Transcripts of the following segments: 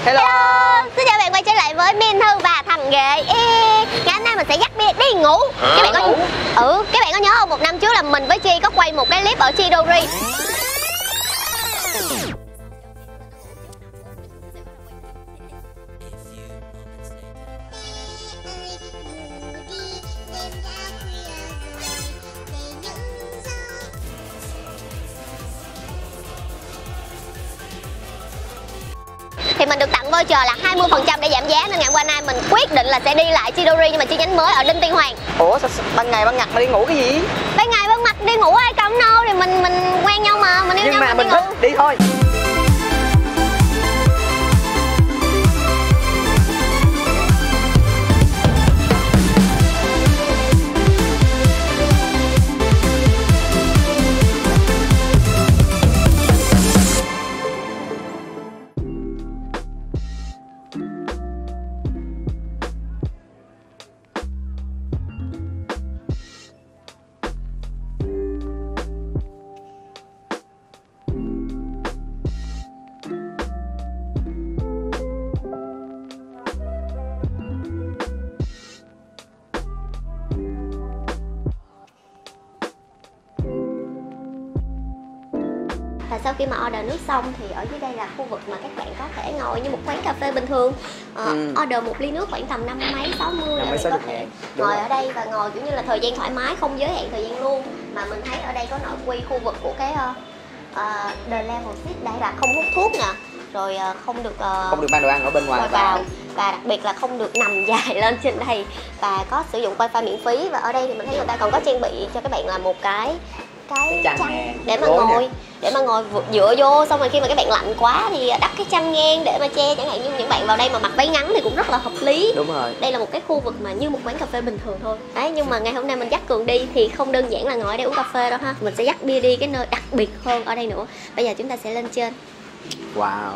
Hello. Xin chào bạn quay trở lại với Minh Thư và thằng ghệ. Ngày hôm nay mình sẽ dắt Bia đi ngủ. Các bạn có nhớ không, một năm trước là mình với Chi có quay một cái clip ở Chidori. Thì mình được tặng voucher là 20% để giảm giá, nên ngày hôm nay mình quyết định là sẽ đi lại Chidori nhưng mà chi nhánh mới ở Đinh Tiên Hoàng. Ủa sao ban ngày ban mặt mà đi ngủ cái gì? Ban ngày ban mặt đi ngủ ai cấm đâu, thì mình quen nhau mà, mình yêu nhưng nhau mà mình mình đi thích ngủ. đi thôi. Và sau khi mà order nước xong thì ở dưới đây là khu vực mà các bạn có thể ngồi như một quán cà phê bình thường. Order một ly nước khoảng tầm 50 mấy 60 là bạn có thể ngồi ở đây và ngồi kiểu như là thời gian thoải mái, không giới hạn thời gian luôn. Mà mình thấy ở đây có nội quy khu vực của cái The Level Seat, đây là không hút thuốc nè, rồi không được Mang đồ ăn ở bên ngoài vào, và đặc biệt là không được nằm dài lên trên đây, và có sử dụng wifi miễn phí. Và ở đây thì mình thấy người ta còn có trang bị cho các bạn là một cái chăn để mà ngồi dựa vô, xong rồi khi mà các bạn lạnh quá thì đắp cái chăn ngang để mà che, chẳng hạn như những bạn vào đây mà mặc váy ngắn thì cũng rất là hợp lý. Đúng rồi. Đây là một cái khu vực mà như một quán cà phê bình thường thôi đấy, nhưng mà ngày hôm nay mình dắt Cường đi thì không đơn giản là ngồi ở đây uống cà phê đâu ha, mình sẽ dắt Bia đi cái nơi đặc biệt hơn ở đây nữa. Bây giờ chúng ta sẽ lên trên. Wow.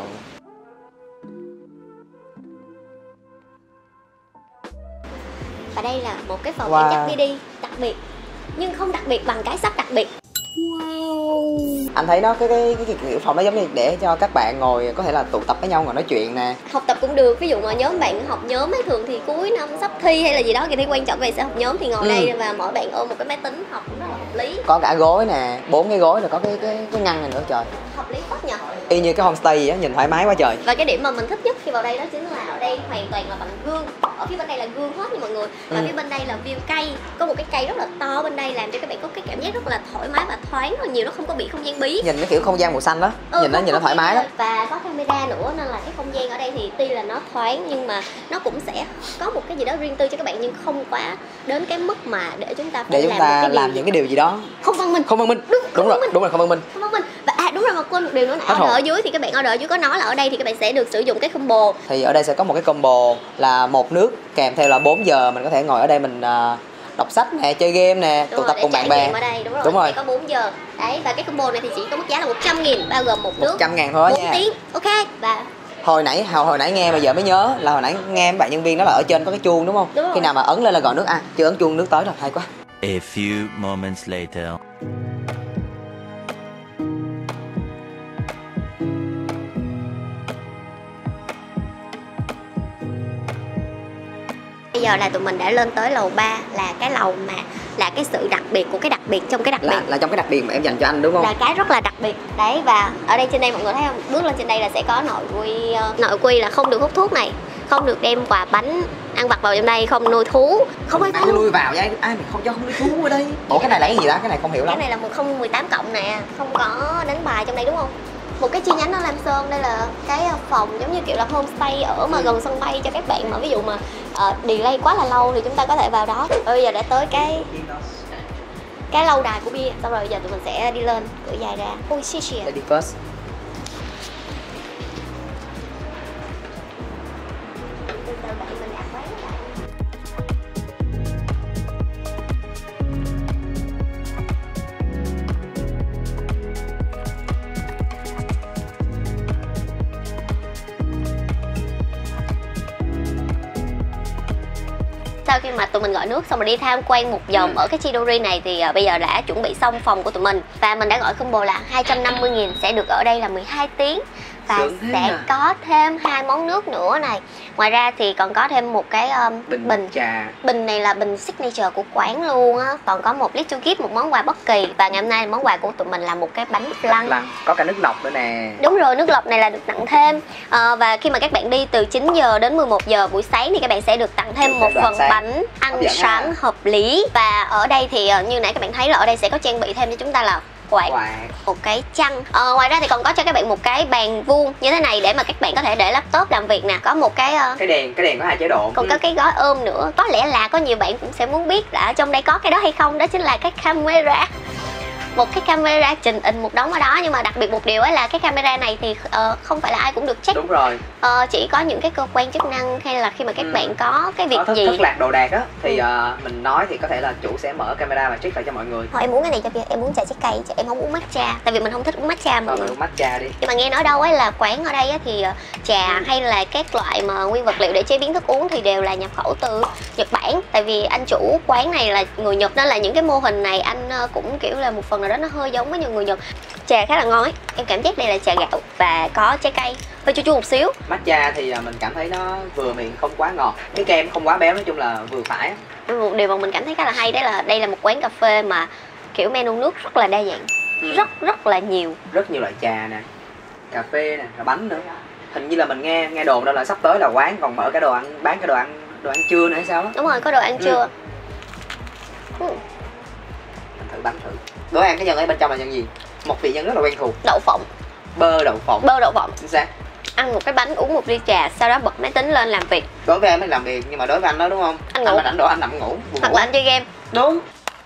Và đây là một cái phòng em dắt Bia đi đặc biệt, nhưng không đặc biệt bằng cái sắp đặc biệt. Wow. Anh thấy nó cái kiểu phòng đó giống như để cho các bạn ngồi có thể là tụ tập với nhau ngồi nói chuyện nè. Học tập cũng được, ví dụ mà nhóm bạn học nhóm ấy, thường thì cuối năm sắp thi hay là gì đó, kỳ thi quan trọng về sẽ học nhóm thì ngồi đây và mỗi bạn ôm một cái máy tính học cũng rất là hợp lý. Có cả gối nè, 4 cái gối rồi có cái ngăn này nữa, trời. Hợp lý quá nhờ. Y như cái homestay vậy á, nhìn thoải mái quá trời. Và cái điểm mà mình thích nhất khi vào đây đó chính là ở đây hoàn toàn là bằng gương. Ở phía bên đây là gương hết nha mọi người. Và phía bên đây là view cây. Có một cái cây rất là to bên đây làm cho các bạn có cái cảm giác rất là thoải mái và thoáng rất là nhiều, nó không có bị không gian bí. Nhìn cái kiểu không gian màu xanh đó, nhìn nó thoải mái lắm. Và có camera nữa nên là cái không gian ở đây thì tuy là nó thoáng nhưng mà nó cũng sẽ có một cái gì đó riêng tư cho các bạn, nhưng không quá đến cái mức mà để chúng ta phải làm những cái điều gì đó không văn minh. Không văn minh. Đúng rồi, không văn minh. Không văn minh. Và đúng rồi, mà quên một điều nữa là order ở dưới thì các bạn order ở dưới có nói là ở đây thì các bạn sẽ được sử dụng cái combo. Thì ở đây sẽ có một cái combo là một nước kèm theo là 4 giờ mình có thể ngồi ở đây mình đọc sách nè, chơi game nè, tụ tập cùng bạn bè. Ở đây đúng rồi. Có 4 giờ. Đấy, và cái combo này thì chỉ có mức giá là 100.000 bao gồm một nước 100.000 thôi 4 nha. tiếng. Ok. Và hồi nãy nghe bây giờ mới nhớ là hồi nãy nghe mấy bạn nhân viên đó là ở trên có cái chuông đúng không? Đúng rồi. Khi nào mà ấn lên là gọi nước, chưa ấn chuông nước tới rồi, hay quá. A few moments later. bây giờ là tụi mình đã lên tới lầu 3, là cái lầu mà là cái sự đặc biệt của cái đặc biệt trong cái đặc biệt. Là trong cái đặc biệt mà em dành cho anh đúng không? Là cái rất là đặc biệt. Đấy, và ở đây trên đây mọi người thấy không? Bước lên trên đây là sẽ có nội quy là không được hút thuốc này, không được đem quà bánh ăn vặt vào trong đây, không nuôi thú, không ai nuôi vào vậy, ai mà không cho không nuôi thú ở đây. Ủa cái này là cái gì đó? Cái này không hiểu lắm. Cái này là 1018 cộng nè, không có đánh bài trong đây đúng không? Một cái chi nhánh ở Lam Sơn, đây là cái phòng giống như kiểu là homestay ở mà gần sân bay cho các bạn mà ví dụ mà delay quá là lâu thì chúng ta có thể vào đó. Bây giờ đã tới cái lâu đài của Bia, xong rồi bây giờ tụi mình sẽ đi lên cửa dài ra. Ôi xì xì. Lady first. Sau khi mà tụi mình gọi nước xong rồi đi tham quan một vòng ở cái Chidori này thì bây giờ đã chuẩn bị xong phòng của tụi mình. Và mình đã gọi combo là 250.000 sẽ được ở đây là 12 tiếng. Và sẽ có thêm 2 món nước nữa này. Ngoài ra thì còn có thêm một cái bình trà. Bình này là bình signature của quán luôn á. Còn có một little gift, một món quà bất kỳ. Và ngày hôm nay món quà của tụi mình là một cái bánh flan. Có cả nước lọc nữa nè. Đúng rồi, nước lọc này là được tặng thêm. Và khi mà các bạn đi từ 9 giờ đến 11 giờ buổi sáng thì các bạn sẽ được tặng thêm một phần bánh ăn sáng hợp lý. Và ở đây thì như nãy các bạn thấy là ở đây sẽ có trang bị thêm cho chúng ta là quạt, một cái chăn. Ngoài ra thì còn có cho các bạn một cái bàn vuông như thế này để mà các bạn có thể để laptop làm việc nè. Có một cái đèn có 2 chế độ. Còn có cái gói ôm nữa. Có lẽ là có nhiều bạn cũng sẽ muốn biết là ở trong đây có cái đó hay không. Đó chính là cái camera. Một cái camera trình hình một đống ở đó. Nhưng mà đặc biệt một điều ấy là cái camera này thì không phải là ai cũng được check. Đúng rồi. Chỉ có những cái cơ quan chức năng hay là khi mà các bạn có cái việc gì thất lạc đồ đạc á thì mình nói thì có thể là chủ sẽ mở camera và check lại cho mọi người. Thôi em uống cái này cho Bia, em uống trà trái cây chứ em không uống matcha. Tại vì mình không thích uống matcha mọi người. Uống matcha đi. Nhưng mà nghe nói đâu ấy là quán ở đây á thì trà hay là các loại mà nguyên vật liệu để chế biến thức uống thì đều là nhập khẩu từ Nhật Bản. Tại vì anh chủ quán này là người Nhật nên là những cái mô hình này anh cũng kiểu là một phần nào đó nó hơi giống với nhiều người Nhật. Trà khá là ngon ấy. Em cảm giác đây là trà gạo và có trái cây, hơi chua chua một xíu. Matcha thì mình cảm thấy nó vừa miệng, không quá ngọt. Cái kem không quá béo, nói chung là vừa phải. Một điều mà mình cảm thấy khá là hay đấy là đây là một quán cà phê mà kiểu menu nước rất là đa dạng. Rất là nhiều. Rất nhiều loại trà nè, cà phê nè, và bánh nữa. Hình như là mình nghe đồn đâu là sắp tới là quán còn mở cái đồ ăn, bán cái đồ ăn trưa nữa hay sao đó. Đúng rồi, có đồ ăn trưa. Mình thử bánh thử. Đồ ăn cái nhân ở bên trong là nhân gì? Một vị nhân rất là quen thuộc. Đậu phộng. Bơ đậu phộng. Chính xác. Ăn một cái bánh, uống một ly trà, sau đó bật máy tính lên làm việc. Đối với em thì làm việc, nhưng mà đối với anh đó đúng không? Anh ngủ. Anh rảnh đồ anh nằm ngủ. Hoặc là anh chơi game. Đúng.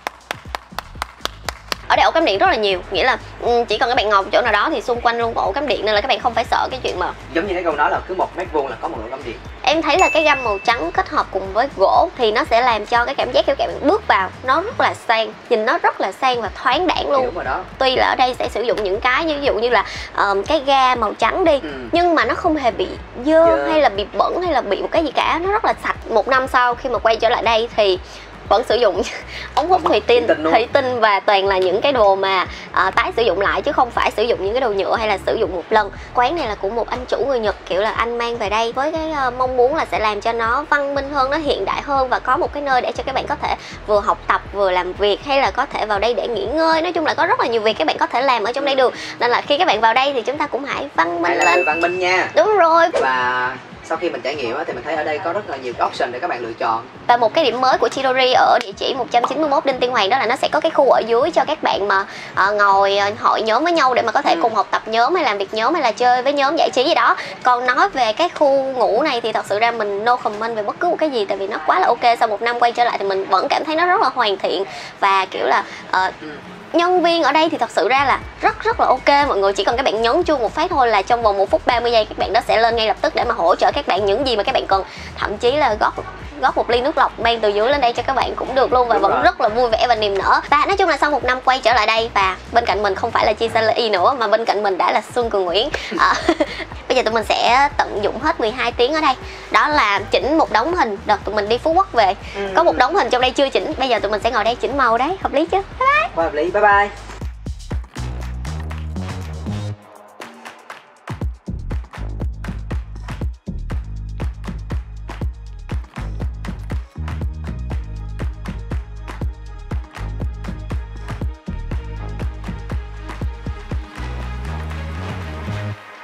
Ở đây ổ cắm điện rất là nhiều, nghĩa là chỉ cần các bạn ngồi chỗ nào đó thì xung quanh luôn có ổ cắm điện nên là các bạn không phải sợ cái chuyện mà giống như cái câu nói là cứ 1 mét vuông là có một ổ cắm điện. Em thấy là cái gam màu trắng kết hợp cùng với gỗ thì nó sẽ làm cho cái cảm giác khi các bạn bước vào nó rất là sang, nhìn nó rất là sang và thoáng đãng luôn. Đúng rồi đó. Tuy là ở đây sẽ sử dụng những cái ví dụ như là cái ga màu trắng đi, nhưng mà nó không hề bị dơ hay là bị bẩn hay là bị một cái gì cả, nó rất là sạch. 1 năm sau khi mà quay trở lại đây thì vẫn sử dụng ống hút thủy tinh và toàn là những cái đồ mà tái sử dụng lại chứ không phải sử dụng những cái đồ nhựa hay là sử dụng một lần. Quán này là của một anh chủ người Nhật, kiểu là anh mang về đây với cái mong muốn là sẽ làm cho nó văn minh hơn, nó hiện đại hơn và có một cái nơi để cho các bạn có thể vừa học tập vừa làm việc hay là có thể vào đây để nghỉ ngơi. Nói chung là có rất là nhiều việc các bạn có thể làm ở trong đây được, nên là khi các bạn vào đây thì chúng ta cũng hãy văn minh lên. Văn minh nha. Đúng rồi. Và sau khi mình trải nghiệm thì mình thấy ở đây có rất là nhiều option để các bạn lựa chọn. Và một cái điểm mới của Chidori ở địa chỉ 191 Đinh Tiên Hoàng đó là nó sẽ có cái khu ở dưới cho các bạn mà ngồi hội nhóm với nhau để mà có thể cùng học tập nhóm hay làm việc nhóm hay là chơi với nhóm giải trí gì đó. Còn nói về cái khu ngủ này thì thật sự ra mình no comment về bất cứ một cái gì, tại vì nó quá là ok. Sau 1 năm quay trở lại thì mình vẫn cảm thấy nó rất là hoàn thiện và kiểu là nhân viên ở đây thì thật sự ra là rất là ok mọi người. Chỉ cần các bạn nhấn chuông một phát thôi là trong vòng 1 phút 30 giây các bạn đó sẽ lên ngay lập tức để mà hỗ trợ các bạn những gì mà các bạn cần. Thậm chí là góp một ly nước lọc mang từ dưới lên đây cho các bạn cũng được luôn và vẫn rất là vui vẻ và niềm nở. Và nói chung là sau 1 năm quay trở lại đây và bên cạnh mình không phải là Chi Salary nữa mà bên cạnh mình đã là Xuân Cường Nguyễn. Bây giờ tụi mình sẽ tận dụng hết 12 tiếng ở đây. Đó là chỉnh một đống hình. Đợt tụi mình đi Phú Quốc về có một đống hình trong đây chưa chỉnh, bây giờ tụi mình sẽ ngồi đây chỉnh màu đấy. Hợp lý chứ? Bye bye. Hợp lý. Bye bye.